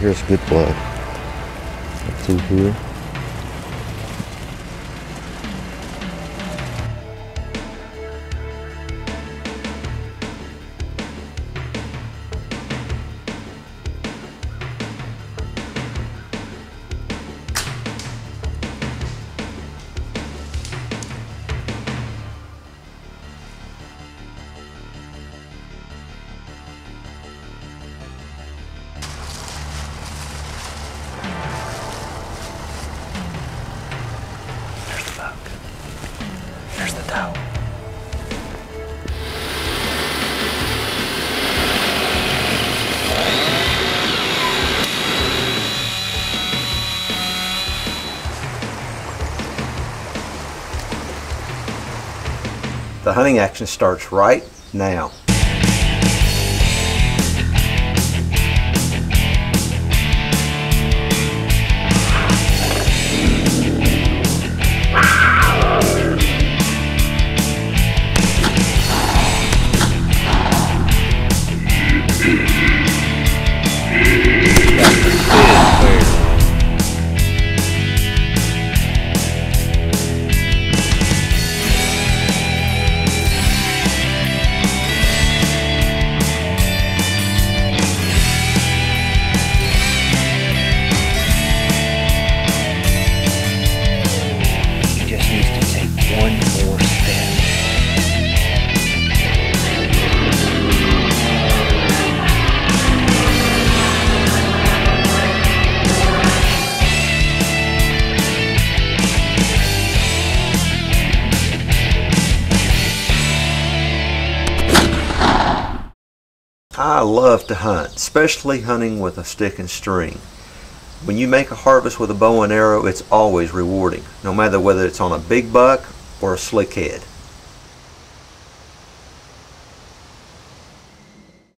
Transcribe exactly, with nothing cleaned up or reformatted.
Here's good blood. Two here. There's the doe. The hunting action starts right now. I love to hunt, especially hunting with a stick and string. When you make a harvest with a bow and arrow, it's always rewarding, no matter whether it's on a big buck or a slick head.